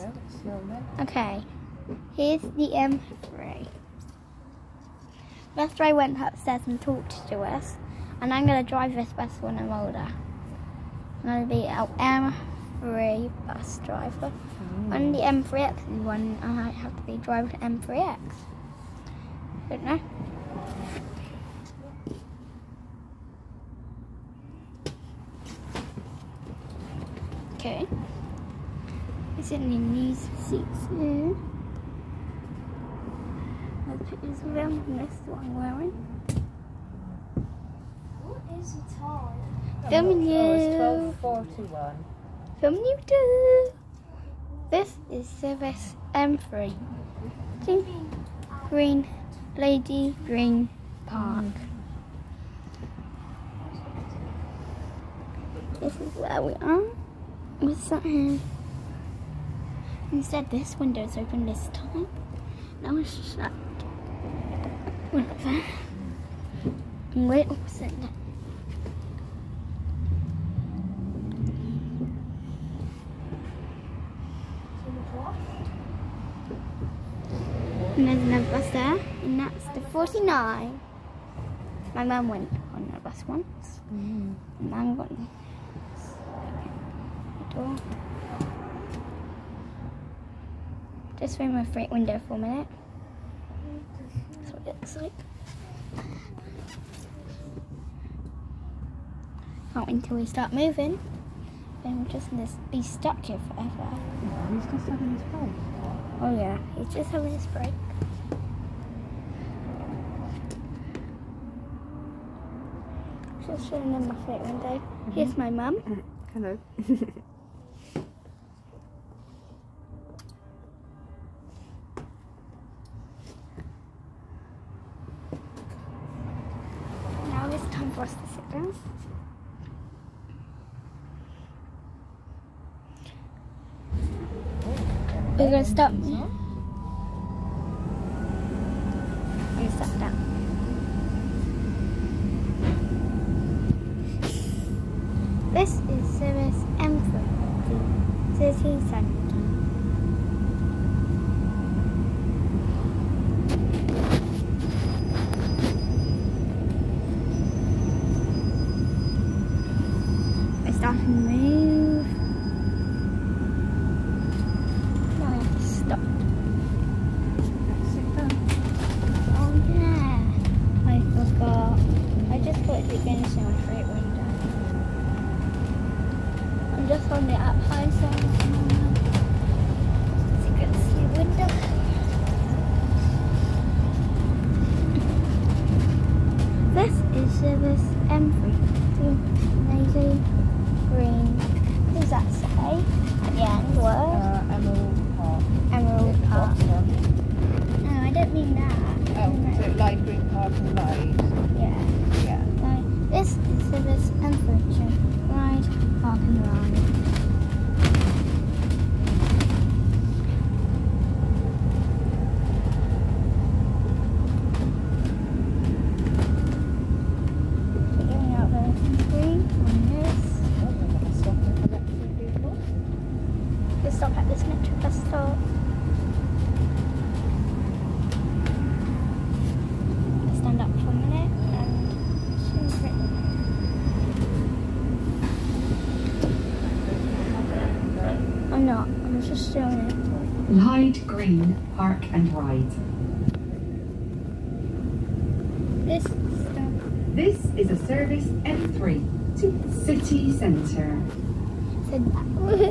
Okay, here's the M3. After I went upstairs and talked to us, and I'm going to drive this bus when I'm older. I'm going to be our M3 bus driver. On the M3X one, I might have to be driving M3X. Don't know. Okay. It's in these seats here. There's pictures of them, and this is what I'm wearing. What is the time? Filming you. It's 12:41. Filming you too. This is service M3. Green Lady Green Park. This is where we are. We're sat here. Instead, this window's open this time. Now it's shut. We're up there. And we're opposite now. And there's another bus there, and that's the 49. My mum went on that bus once. And I'm going the door. Just through my freight window for a minute. That's what it looks like. Can't wait until we start moving. Then we're just going to be stuck here forever. He's just having his break. Oh yeah, he's just having his break. Just showing them my freight window. Here's my mum. Hello. Now it's time for us to sit down. We're going to stop. I'm going to sit down. This is service M3 City Centre. We're starting to move. Now we have to stop. Sit down. Oh yeah, I forgot. I just thought it'd be finishing my freight window. I'm just holding it up high so you can see the window. This is service M3 to Lady Green. What does that say at the end? Word? Emerald Park. Emerald Park. Bottom. No, I don't mean that. Oh, so Light Green Park and Ride. Yeah. Yeah. This is service M3 to Ride, Park and Ride. We're going out there green on this. Oh, we're going to stop and collect some people. We'll stop at this metro bus stop. Stand up for a minute and shoot it. I'm not, I'm just showing it. Light Green Park and Ride. This stop. This is a service M3 to City Centre. Said that.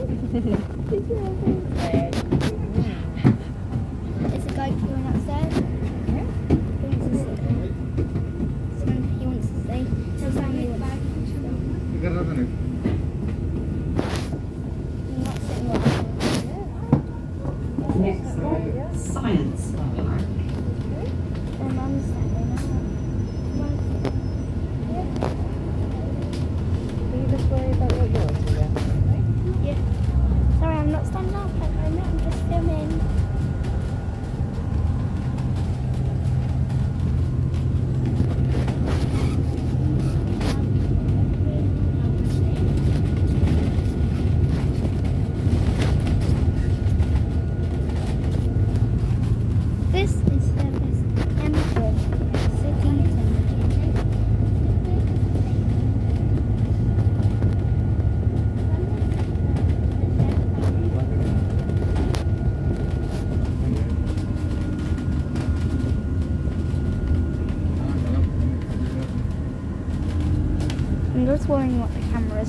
Is the guy going upstairs? Yeah. He wants to sit. He wants to stay. He'll find me the bag. You got another one? I'm not sitting well. Next stop, Science Park. My mum's standing now. Are you just worried about what yours is? Yeah. Sorry, I'm not standing up at the moment. I'm just filming.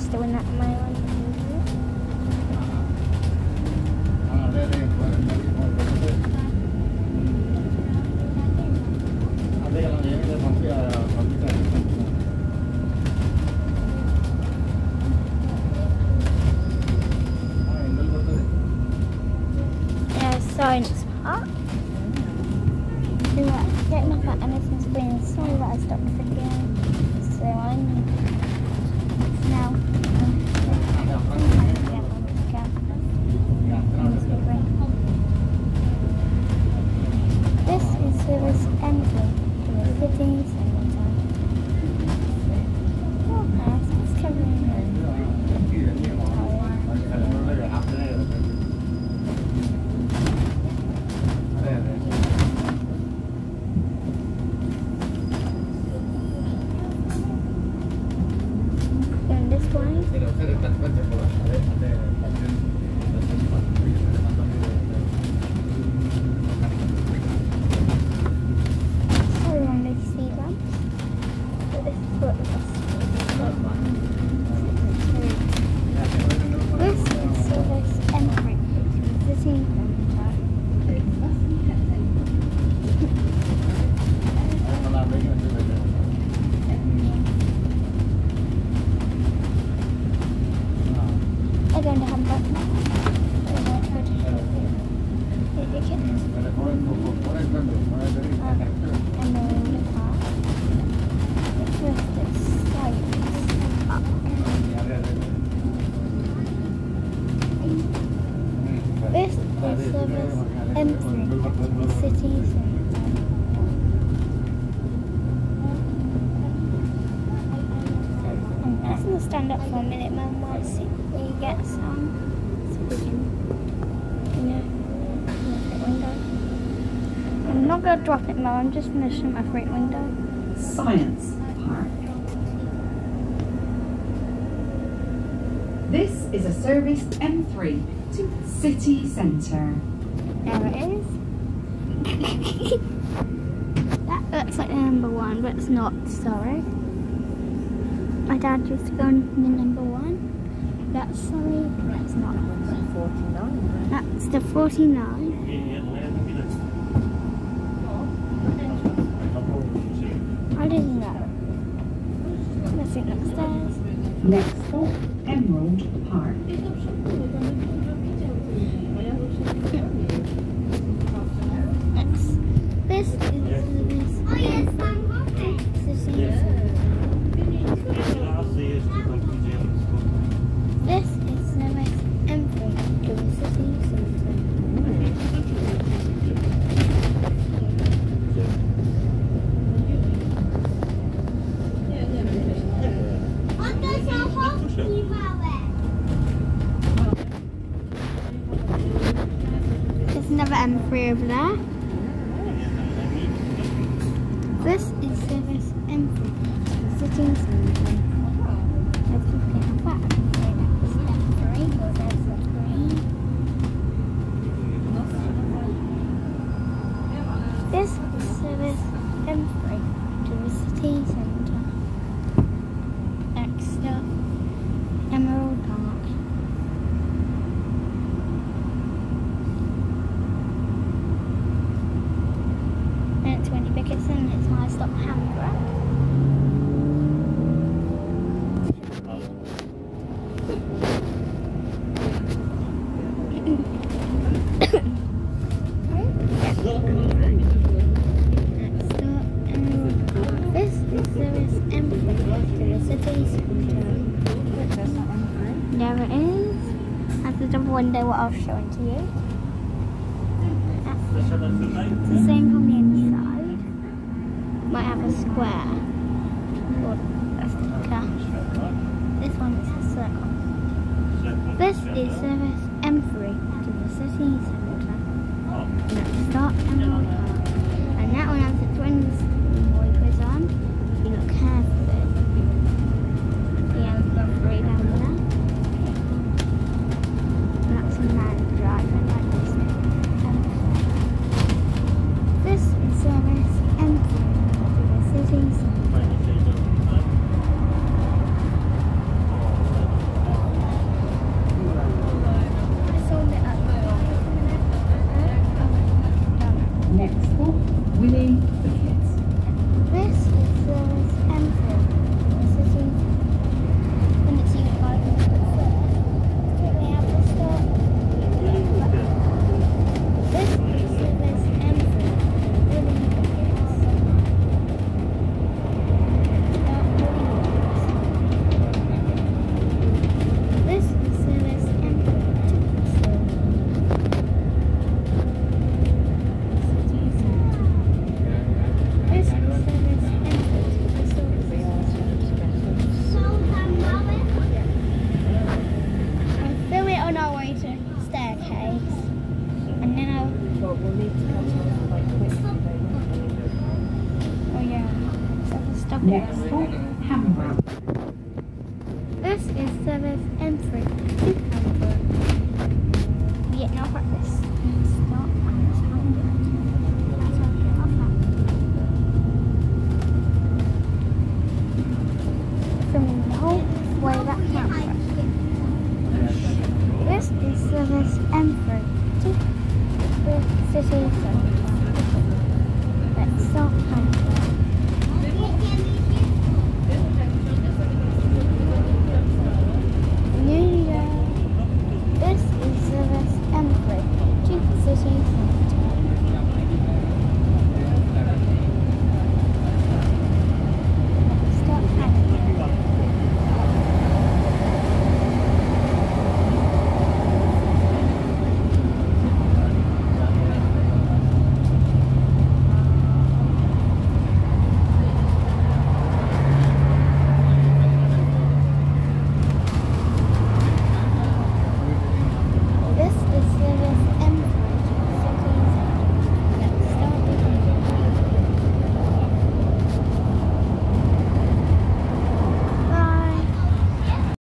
just doing that on my own. Science park. We were getting off at Emerson's Green. Sorry that I stopped the video. So I'm now. This is service entry to the city centre. Oh, nice. It's covering stand up for a minute, Mum, while we get some. So we can, window. I'm not going to drop it, Mum, I'm just going to shoot my freight window. Science Park. This is a service M3 to city centre. There it is. That looks like the number 1, but it's not, sorry. My dad used to go on the number 1. That's sorry, that's not. 49. That's the 49. I didn't know. Let's see upstairs. Next stop, Emerald Park. This is service M3 to the city centre. There's another M3 over there. This is service M3 to the city centre. Let's look at that. That's M3, there's the green. This is service M3 to the city centre. Next up, Emerald Park. And it's Wendy Bickerson, it's my stop Hamburg. This is service M3 to the city centre. There it is. That's the double window what I was showing to you. It's the same from the inside. Might have a square. Or a sticker. This one is a circle. This is service M3 to the city centre. Let's start Emerald Park. And that one has the twins wipers on. If you look carefully. The M3 down there. And that's a man driving like this. This is service M3 to the city centre. But we'll need to catch up quite quickly, don't we? Oh yeah. So we'll stop Next it. stop, Hamburg. This is service M3 to Hamburg. Yeah, no practice. Stop and it's Hamburg. That's how I get off that. From the whole way back to Hamburg. This is service M3 to the city centre.